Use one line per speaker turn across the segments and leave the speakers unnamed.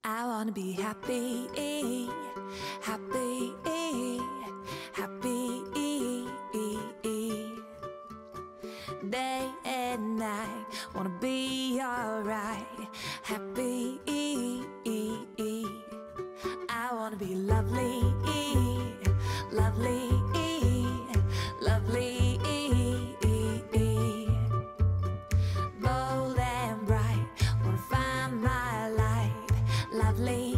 I wanna be happy, happy, happy. Day and night, wanna be alright. Happy, I wanna be lovely, lovely, lovely. Bold and bright, wanna find my light. Lovely.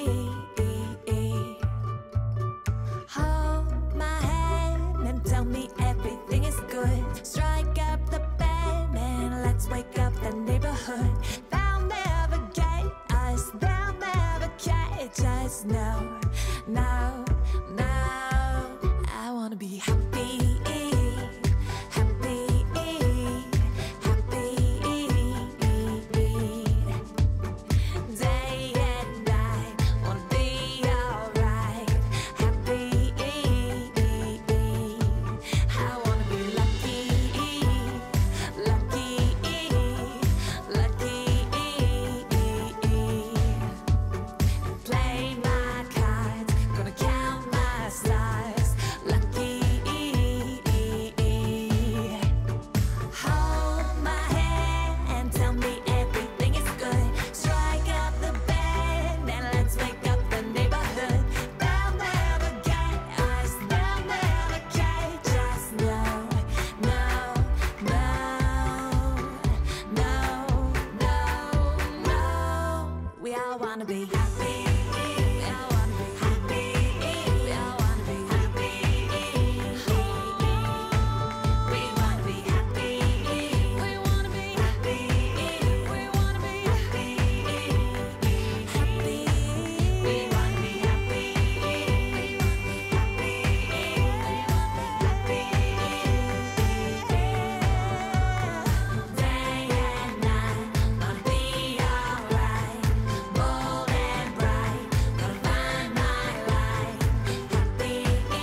Hold my hand and tell me everything is good. Strike up the band and let's wake up the neighborhood. They'll never get us, they'll never catch us. No, no, no. I wanna be happy, happy, happy. Day and night, wanna be alright. Happy, I wanna be lucky, lucky, lucky. Play my cards, gonna count my stars. Lucky. Hold my hand and tell me everything is good. Strike up the band and let's wake up the neighborhood. They'll never get us, they'll never catch us. No, no, no, no, no, no. We all wanna be happy. We all wanna be happy. We all wanna be happy. We wanna be happy. We wanna be happy. We wanna be happy. Happy. We wanna be happy. Happy. Day and night, wanna be alright. Bold and bright, gonna find my light. Happy.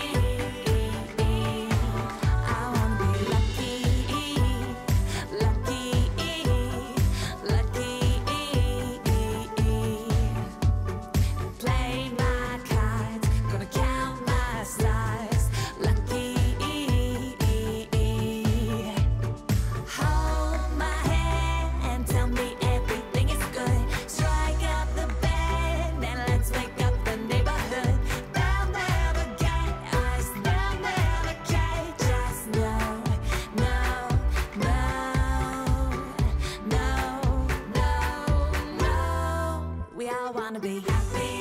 I wanna be lucky, lucky, lucky. Play my cards, gonna count my stars. Lucky. Hold my hand and tell me everything is good. Strike up the band and let's wake up the neighborhood. They'll never get us, they'll never catch us. No, no, no, no, no, no. We all wanna be happy.